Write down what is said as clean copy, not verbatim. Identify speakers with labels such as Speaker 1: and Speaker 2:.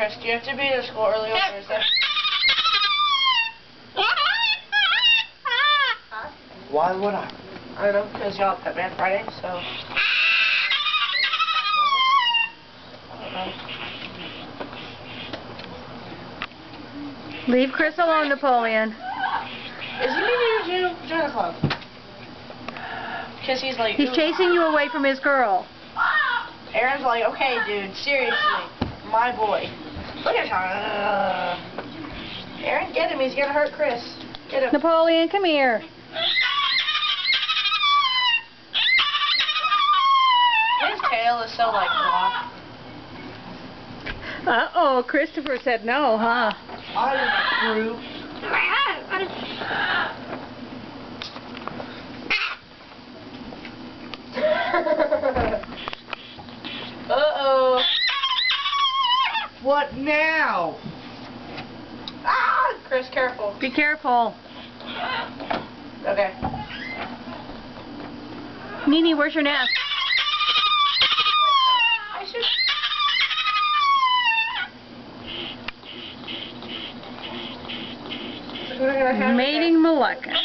Speaker 1: Chris, do you have to be to school early on Thursday?
Speaker 2: Why would I?
Speaker 1: I don't know, because y'all have Pet Man Friday, so...
Speaker 3: Leave Chris alone, Napoleon.
Speaker 1: Is he meaning to join a club? Because he's like...
Speaker 3: He's chasing you away from his girl.
Speaker 1: Aaron's like, okay, dude, seriously. My boy. Look at him. Aaron, get him. He's going to hurt Chris. Get him.
Speaker 3: Napoleon, come here.
Speaker 1: His tail is so, like, long.
Speaker 3: Uh-oh, Christopher said no, huh?
Speaker 1: I approve. Uh-oh.
Speaker 2: What now?
Speaker 1: Ah! Chris, careful.
Speaker 3: Be careful.
Speaker 1: Okay.
Speaker 3: Nene, where's your nest?
Speaker 1: I should...
Speaker 3: Mating Malacca.